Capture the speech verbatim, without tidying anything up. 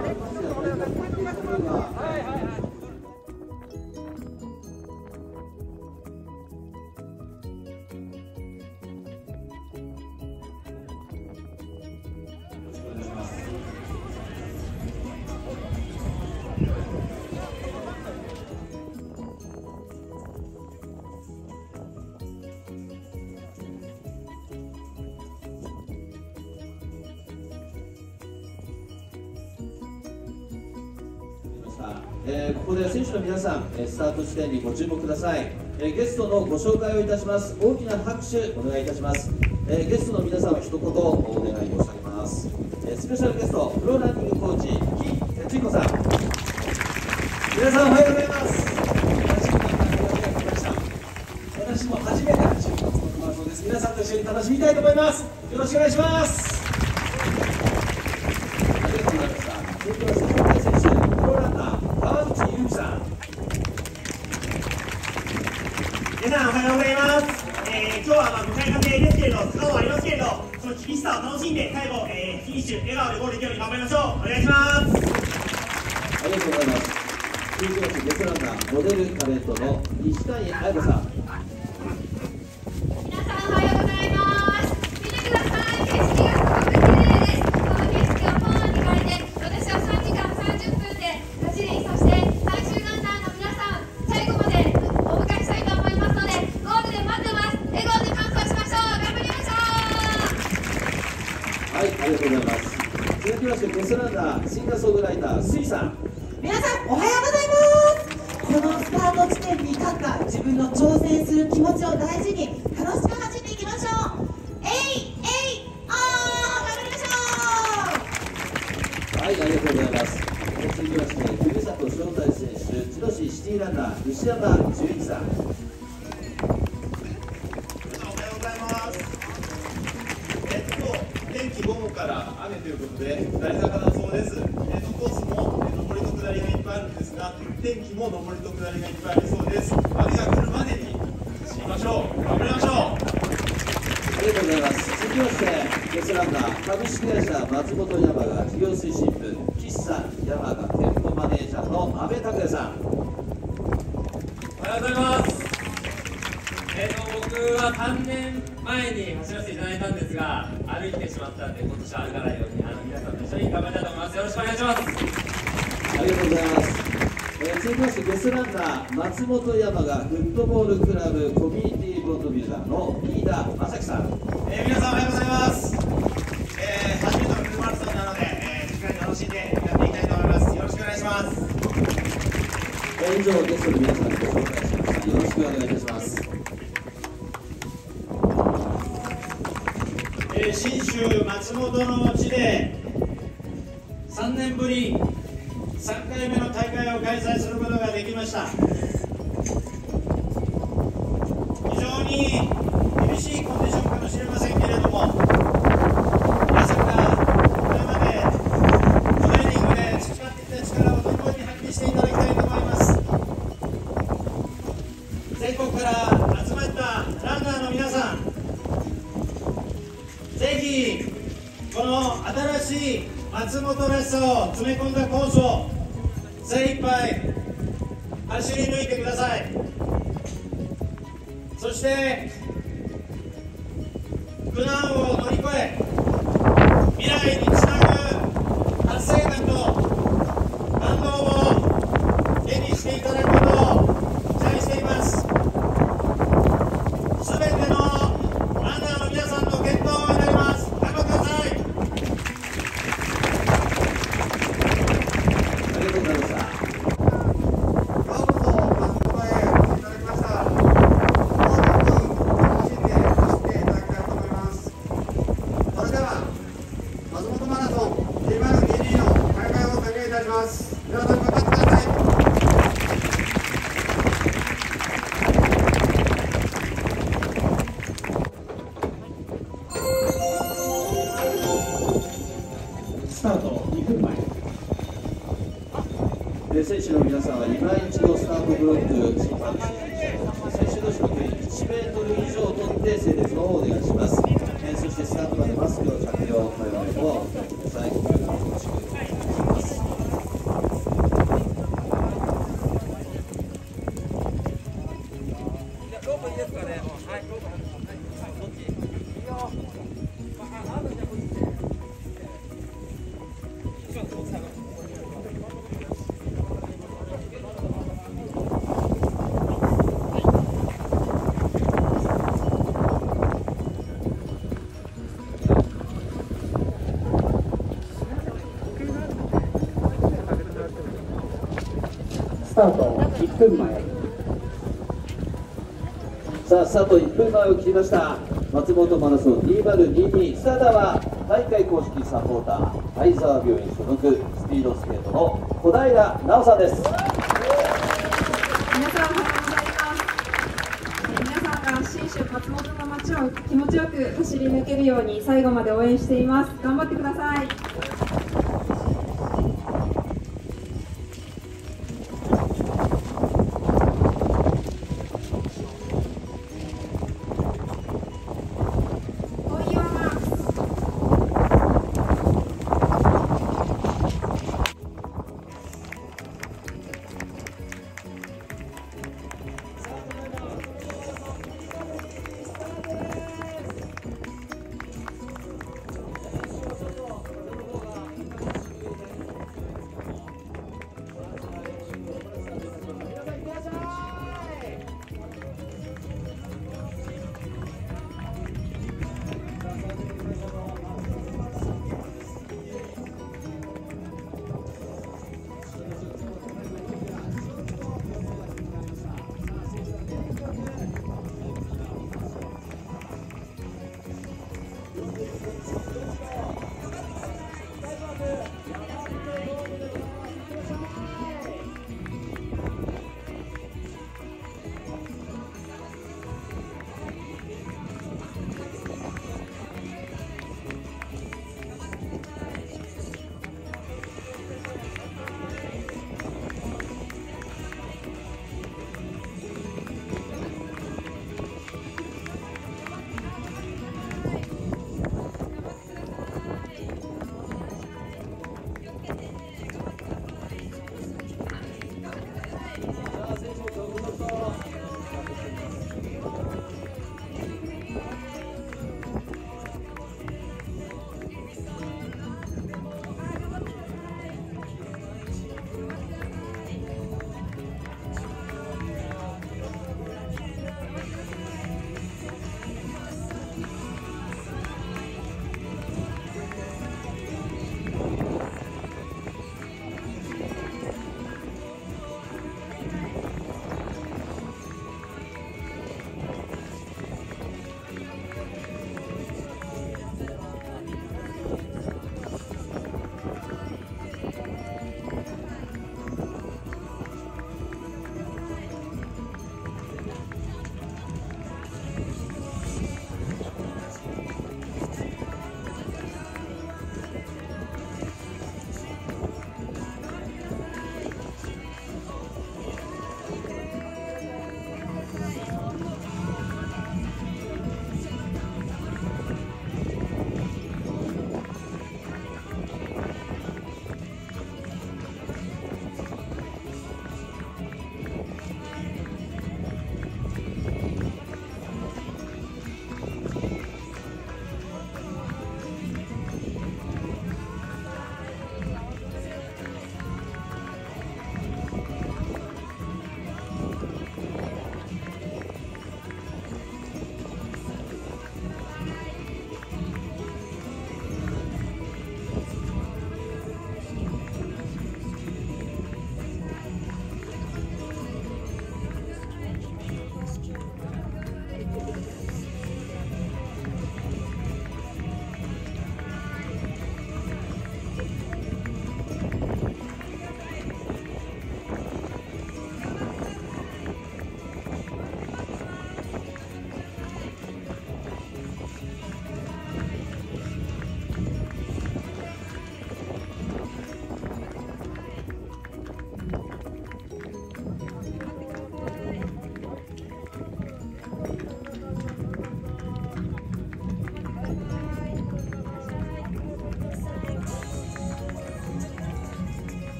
えー、ここで選手の皆さん、スタート地点にご注目ください。えー、ゲストのご紹介をいたします。大きな拍手お願いいたします。えー、ゲストの皆さんは一言お願い申し上げます。えー、スペシャルゲストプロランニングコーチ木哲彦さん、皆さんおはようございます。私も初めて走る松本マラソンです。皆さんと一緒に楽しみたいと思います。よろしくお願いします。ありがとうございました。続きまして紹介選手プロランナー川口優希さん、 皆さんおはようございます。えー、今日はまあ向かい風ですけれど、坂はありますけれど、その厳しさを楽しんで最後、えー、フィニッシュ笑顔でゴールできるように頑張りましょう。お願いします。 ありがとうございます。続きましてゲストランナーモデルタレントの西谷彩子さん、 皆さんおはようございます。見てください、景色がすごく綺麗です。この景色をパワーに変えて、私はさんじかんさんじゅっぷんで走り、そして最終ランナーの皆さん最後までお迎えしたいと思いますので、ゴールで待ってます。笑顔で完走しましょう。頑張りましょう。 はい、ありがとうございます。続きましてゲストランナーシンガーソングライター水さん、 皆さんおはようございます。このスタート地点に立った自分の挑戦する気持ちを大事に楽しく走っていきましょう。えいえいあー、頑張りましょう。 はい、ありがとうございます。続きましてふるさと招待選手千葉市シティランナー牛山純一さん、 おはようございます。えっと天気午後から雨ということで下り坂だそうです。えっとコースも上りと下りがいっぱいあるんですが、天気も上りと下りがいっぱいありそうです。雨が来るまでに走りましょう。頑張りましょう。 ありがとうございます。続きましてゲストランナー株式会社松本山雅事業推進部岸さん山雅店舗マネージャーの阿部拓也さん、 おはようございます。えーと僕はさんねんまえに走らせていただいたんですが、歩いてしまったので今年は歩かないようにあの皆さんと一緒に頑張りたいと思います。よろしくお願いします。 ありがとうございます。えー、続きましてゲストランナー松本山雅フットボールクラブコミュニティボードビルダーの飯田正樹さん、 えー、皆さんおはようございます。えー、初めてのフルマラソンなので、えー、しっかり楽しんでやっていきたいと思います。よろしくお願いします。 えー、以上ゲストの皆さんにご紹介しました。よろしくお願いいたします。 えー、信州松本の地でさんねんぶりさんかいめの大会を開催することができました。非常に厳しいコンディションかもしれませんけれども、皆さんがこれまでトレーニングで培ってきた力を存分に発揮していただきたいと思います。全国から集まったランナーの皆さん、ぜひこの新しい松本らしさを詰め込んだコースを精一杯走り抜いてください。そして苦難を乗り越え未来につなぐ達成感と感動を手にしていただくことを期待しています。すべてのランナーの皆さんの健闘を祈ります。頑張ってください。 ありがとうございました。スタートにふんまえ、選手の皆さんは今一度スタートブロック審判選手同士の距離いちメートル以上を取って整列の方をお願いします。えー、そしてスタートまでマスクの着用、お願いをお願いください。よろしくお願いします。 ロープいいですかね。はい、ロープ。どっち？いいよ。あ、あ、あとじゃこっち。一緒に下がる。 スタートいっぷんまえ。 さあスタートいっぷんまえを切りました。松本マラソンにせんにじゅうに、スターターは大会公式サポーター相沢病院所属スピードスケートの小平奈緒さんです。 皆さんおはようございます。皆さんが信州松本の街を気持ちよく走り抜けるように最後まで応援しています。頑張ってください。